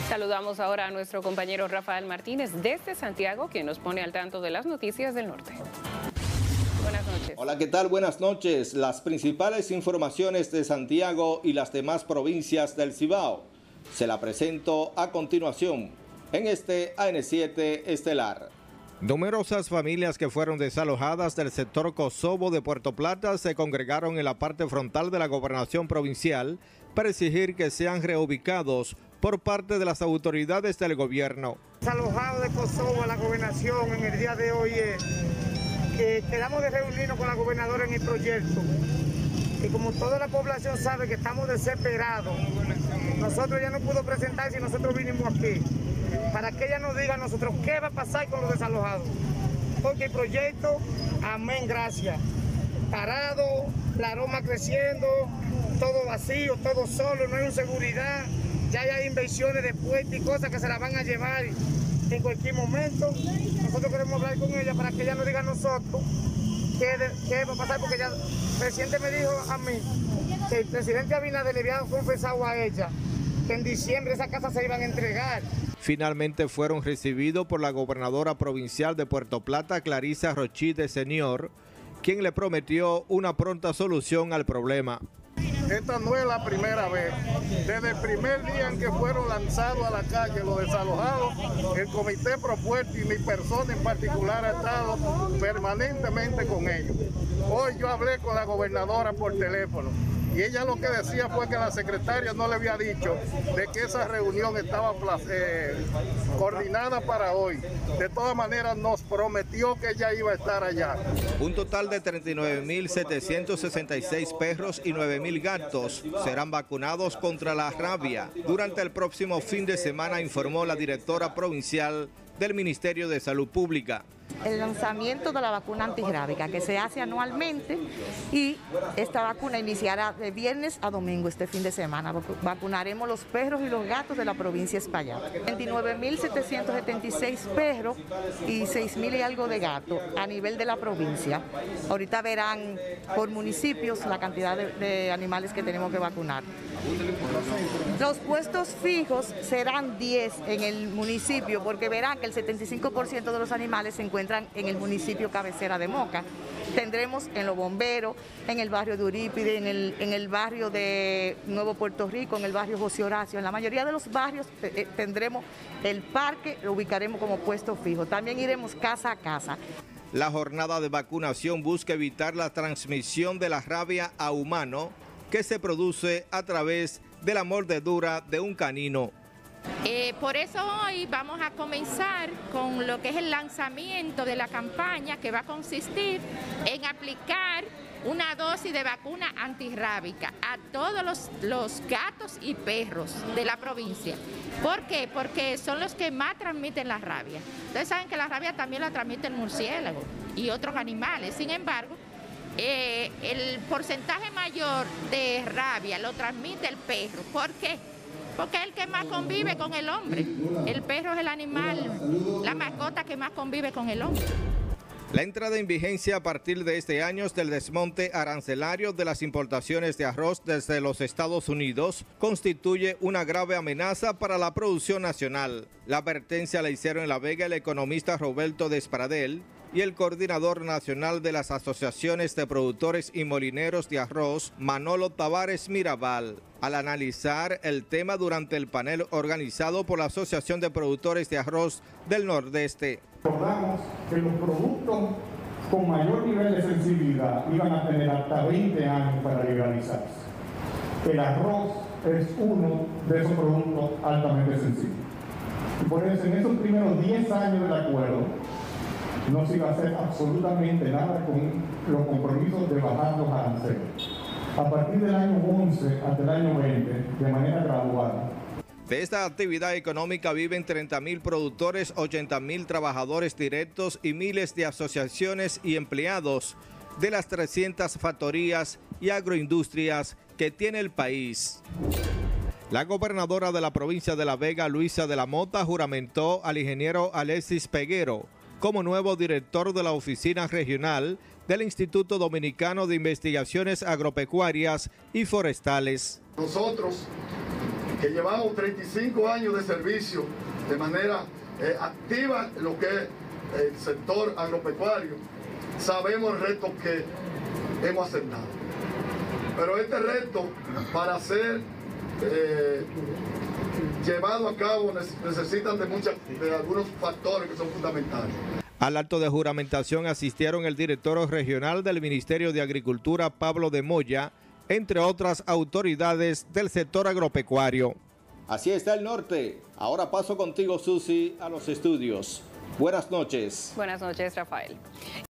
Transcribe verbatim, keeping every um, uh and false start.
Saludamos ahora a nuestro compañero Rafael Martínez desde Santiago, quien nos pone al tanto de las noticias del norte. Buenas noches. Hola, ¿qué tal? Buenas noches. Las principales informaciones de Santiago y las demás provincias del Cibao. Se la presento a continuación en este A N siete Estelar. Numerosas familias que fueron desalojadas del sector Kosovo de Puerto Plata se congregaron en la parte frontal de la gobernación provincial para exigir que sean reubicados por parte de las autoridades del gobierno. Desalojado de Kosovo a la gobernación en el día de hoy es que quedamos de reunirnos con la gobernadora en el proyecto. Y como toda la población sabe que estamos desesperados, nosotros ya no pudo presentarse y nosotros vinimos aquí para que ella nos diga a nosotros qué va a pasar con los desalojados. Porque el proyecto, amén, gracias, parado, la aroma creciendo, todo vacío, todo solo, no hay seguridad, ya hay inversiones de puertas y cosas que se las van a llevar en cualquier momento. Nosotros queremos hablar con ella para que ella nos diga a nosotros qué, qué va a pasar, porque ya el presidente me dijo a mí que el presidente Abinader le había confesado a ella que en diciembre esas casas se iban a entregar. Finalmente fueron recibidos por la gobernadora provincial de Puerto Plata, Clarisa Rochide Senior, quien le prometió una pronta solución al problema. Esta no es la primera vez. Desde el primer día en que fueron lanzados a la calle los desalojados, el comité propuesto y mi persona en particular ha estado permanentemente con ellos. Hoy yo hablé con la gobernadora por teléfono y ella lo que decía fue que la secretaria no le había dicho de que esa reunión estaba eh, coordinada para hoy. De todas maneras nos prometió que ella iba a estar allá. Un total de treinta y nueve mil setecientos sesenta y seis perros y nueve mil gatos serán vacunados contra la rabia durante el próximo fin de semana, informó la directora provincial del Ministerio de Salud Pública. El lanzamiento de la vacuna antirrábica que se hace anualmente, y esta vacuna iniciará de viernes a domingo este fin de semana. Vacunaremos los perros y los gatos de la provincia de Espaillat. veintinueve mil setecientos setenta y seis perros y seis mil y algo de gatos a nivel de la provincia. Ahorita verán por municipios la cantidad de, de animales que tenemos que vacunar. Los puestos fijos serán diez en el municipio, porque verán que el setenta y cinco por ciento de los animales se encuentran en el municipio cabecera de Moca. Tendremos en los bomberos, en el barrio de Eurípide, en el, en el barrio de Nuevo Puerto Rico, en el barrio José Horacio. En la mayoría de los barrios eh, tendremos el parque, lo ubicaremos como puesto fijo. También iremos casa a casa. La jornada de vacunación busca evitar la transmisión de la rabia a humano que se produce a través de la mordedura de un canino. Eh, por eso hoy vamos a comenzar con lo que es el lanzamiento de la campaña, que va a consistir en aplicar una dosis de vacuna antirrábica a todos los, los gatos y perros de la provincia. ¿Por qué? Porque son los que más transmiten la rabia. Ustedes saben que la rabia también la transmite el murciélago y otros animales. Sin embargo, eh, el porcentaje mayor de rabia lo transmite el perro. ¿Por qué? Porque es el que más convive con el hombre. El perro es el animal, la mascota que más convive con el hombre. La entrada en vigencia a partir de este año del desmonte arancelario de las importaciones de arroz desde los Estados Unidos constituye una grave amenaza para la producción nacional. La advertencia la hicieron en La Vega el economista Roberto Despradel y el coordinador nacional de las asociaciones de productores y molineros de arroz, Manolo Tavares Mirabal, al analizar el tema durante el panel organizado por la Asociación de Productores de Arroz del Nordeste. Recordamos que los productos con mayor nivel de sensibilidad iban a tener hasta veinte años para legalizarse. El arroz es uno de esos productos altamente sensibles. Y por eso en esos primeros diez años del acuerdo no se iba a hacer absolutamente nada con los compromisos de bajar los aranceles. A partir del año once hasta el año veinte, de manera gradual. De esta actividad económica viven treinta mil productores, ochenta mil trabajadores directos y miles de asociaciones y empleados de las trescientas factorías y agroindustrias que tiene el país. La gobernadora de la provincia de La Vega, Luisa de la Mota, juramentó al ingeniero Alexis Peguero como nuevo director de la oficina regional del Instituto Dominicano de Investigaciones Agropecuarias y Forestales. Nosotros que llevamos treinta y cinco años de servicio de manera eh, activa en lo que es el sector agropecuario, sabemos el reto que hemos aceptado. Pero este reto, para ser eh, llevado a cabo, necesitan de, muchas, de algunos factores que son fundamentales. Al acto de juramentación asistieron el director regional del Ministerio de Agricultura, Pablo de Moya, entre otras autoridades del sector agropecuario. Así está el norte. Ahora paso contigo, Susi, a los estudios. Buenas noches. Buenas noches, Rafael.